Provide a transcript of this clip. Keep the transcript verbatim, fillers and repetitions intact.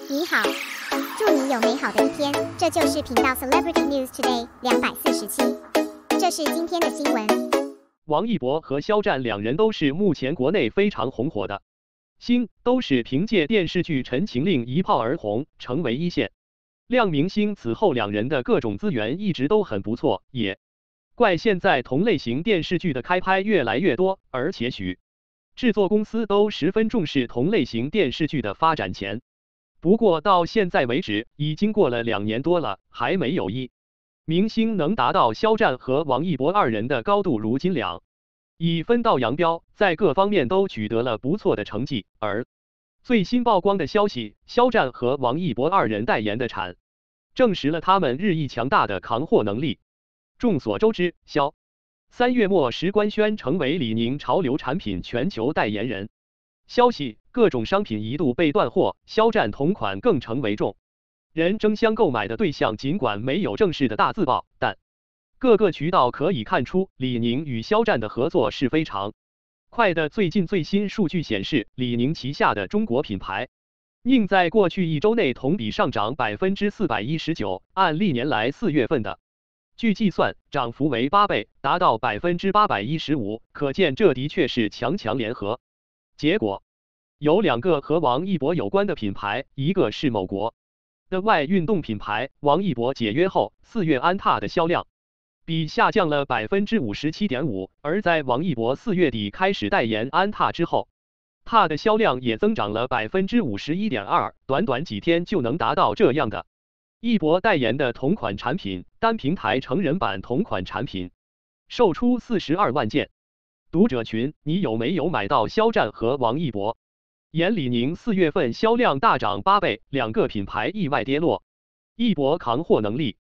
你好，祝你有美好的一天。这就是频道 Celebrity News Today 两百四十七，这是今天的新闻。 王一博和肖战两人都是目前国内非常红火的星，都是凭借电视剧《陈情令》一炮而红，成为一线亮明星。此后两人的各种资源一直都很不错，也怪现在同类型电视剧的开拍越来越多，而且许制作公司都十分重视同类型电视剧的发展前。不过到现在为止，已经过了两年多了，还没有一明星能达到肖战和王一博二人的高度。如今两已分道扬镳，在各方面都取得了不错的成绩。而最新曝光的消息，肖战和王一博二人代言的产证实了他们日益强大的扛货能力。众所周知，肖三月末时官宣成为李宁潮流产品全球代言人。消息，各种商品一度被断货，肖战同款更成为众人争相购买的对象。尽管没有正式的大字报，但各个渠道可以看出，李宁与肖战的合作是非常快的。最近最新数据显示，李宁旗下的中国品牌宁在过去一周内同比上涨百分之四百一十九，按历年来四月份的据计算，涨幅为八倍，达到百分之八百一十五。可见这的确是强强联合。结果有两个和王一博有关的品牌，一个是某国的外运动品牌，王一博解约后，四月安踏的销量比下降了百分之五十七点五，而在王一博四月底开始代言安踏之后，踏的销量也增长了百分之五十一点二，短短几天就能达到这样的。一博代言的同款产品，单平台成人版同款产品售出四十二万件。读者群，你有没有买到肖战和王一博演李宁四月份销量大涨八倍，两个品牌意外跌落。一博扛货能力。